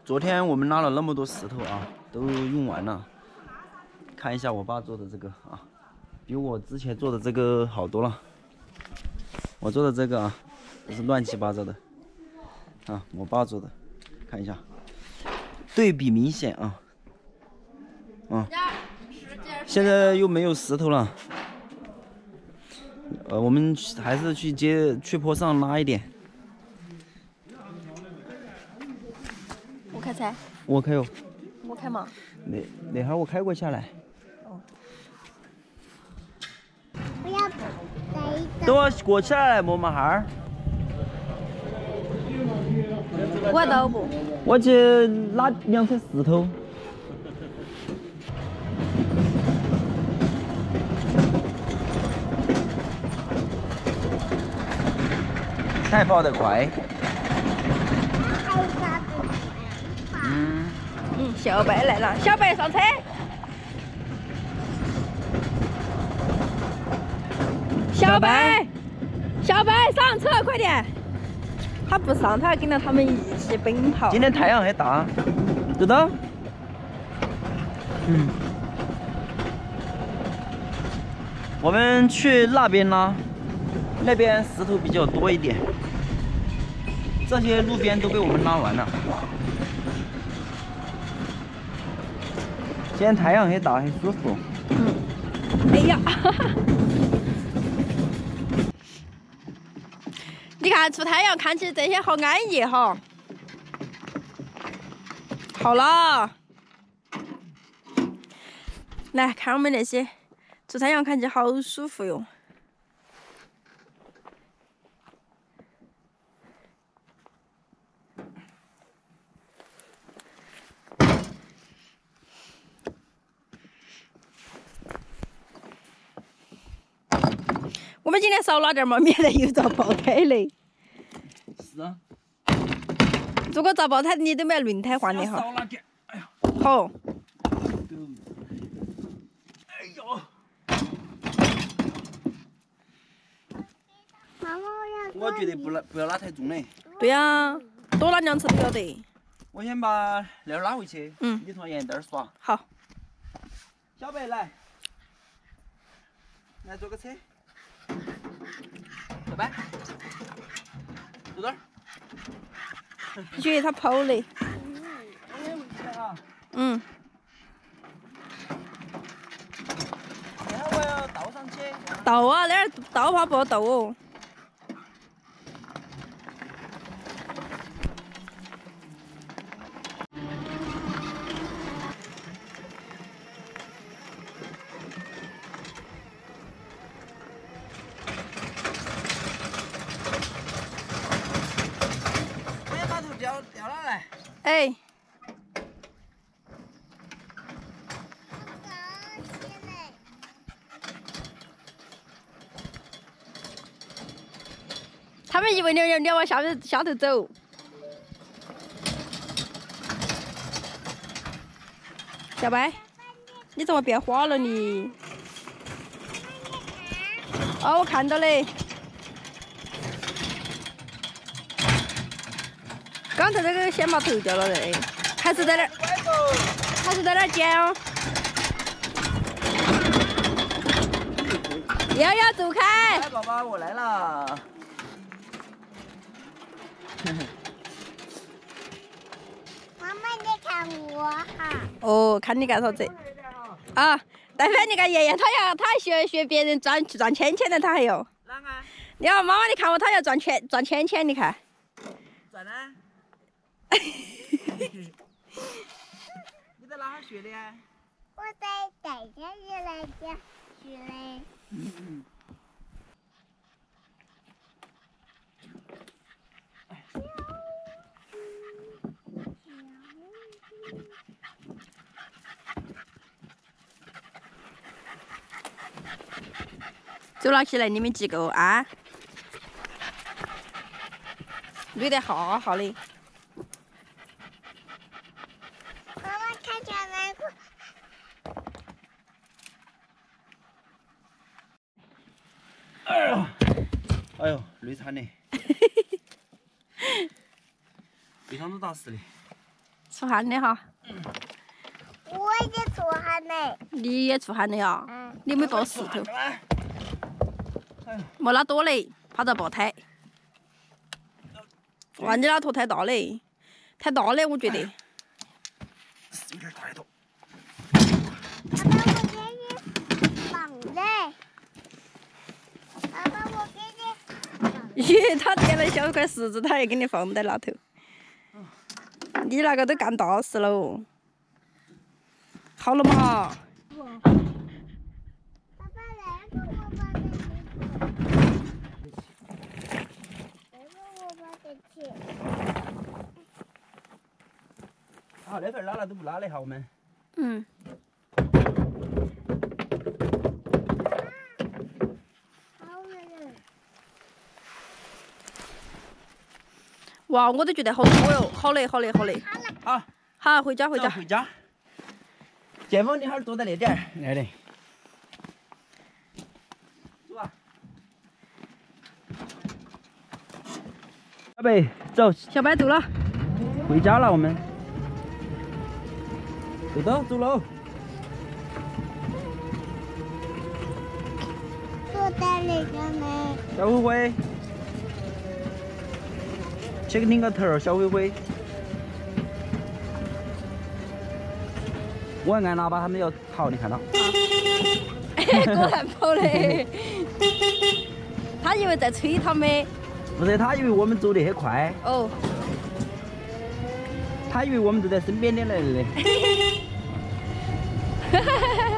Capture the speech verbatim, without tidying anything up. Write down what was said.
昨天我们拉了那么多石头啊，都用完了。看一下我爸做的这个啊，比我之前做的这个好多了。我做的这个啊，都是乱七八糟的啊，我爸做的，看一下，对比明显啊。啊，现在又没有石头了。呃，我们还是去接去坡上拉一点。 我开车。 我开哟。 我开嘛。 那那会儿我开过下来。 哦。 我要来一个。 等我过起来摸嘛哈儿。 我都不。 我去拉两块石头。太跑得快。嗯。 嗯，小白来了，小白上车。小白，小白上车，快点！他不上，他要跟着他们一起奔跑。 今天太阳很大，知道？嗯。我们去那边拉。那边石头比较多一点，这些路边都被我们拉完了。今天太阳很大，很舒服。 嗯。哎呀！你看出太阳，看起这些好安逸哈。好了，来看我们那些出太阳，看起好舒服哟。我们今天少拉点嘛，免得又遭爆胎嘞。 是啊。 如果遭爆胎，你都没轮胎换的哈。 少拉点。哎呀。 好。 哎呦。 妈妈，我我觉得不拉不要拉太重嘞。 对呀、啊，多拉两次都要得。 我先把那儿拉回去。 嗯。 你从沿道耍。 好。 小白来。来坐个车。小白，坐这儿。 你觉得他跑嘞？嗯。 然后我要倒上去。 倒啊，那儿倒怕不好倒哦。 掉掉下来。 哎。他们以为你要你要往下面下头走。小白，你怎么变花了你？哦，我看到嘞。刚才这个先把头掉了嘞，还是在那儿，还是在那儿捡哦。瑶瑶走开！ 来，宝宝，我来了。 妈妈，你看我哈。 哦，看你干啥子？啊，待会你看爷爷他要他还学学别人赚赚钱钱的，他还要。 哪个？ 你看妈妈，你看我，他要赚钱赚钱钱，你看。 赚呢？你在哪儿学的呀？ 我在带家里来家学的。 嗯嗯。 走了起来，你们几个啊？捋得好好的。 妈妈看见那个。 哎呦，哎呦，累惨嘞！非常的打死的。 出汗的哈。 我也出汗嘞。 你也出汗的呀？ 嗯。 你没抱石头？没那多嘞，怕遭爆胎。哇，你那坨太大嘞，太大嘞，我觉得。 有点大一坨。 爸爸，我给你放嘞。爸爸，我给你。 咦，他捡了小块石子，他也给你放在那头。你那个都干大事喽。好了嘛？ 爸爸，那个我把给你。那个我把给你。 好，那份拉了都不拉了哈，我们。 嗯。 好了。 哇，我都觉得好多哟，好嘞，好嘞，好嘞。 好。 好，回家，回家。 回家。建峰，你哈儿坐在那点儿，那里。走啊！小北，走。 小白走了。 回家了，我们。走走，走喽。 坐在那个没？ 小灰灰。去拧个头儿，小灰灰。我按喇叭，他们要逃，你看到？ 果然跑嘞！他以为在催他们。 不是，他以为我们走得很快。 哦。 他以为我们就在身边的来了。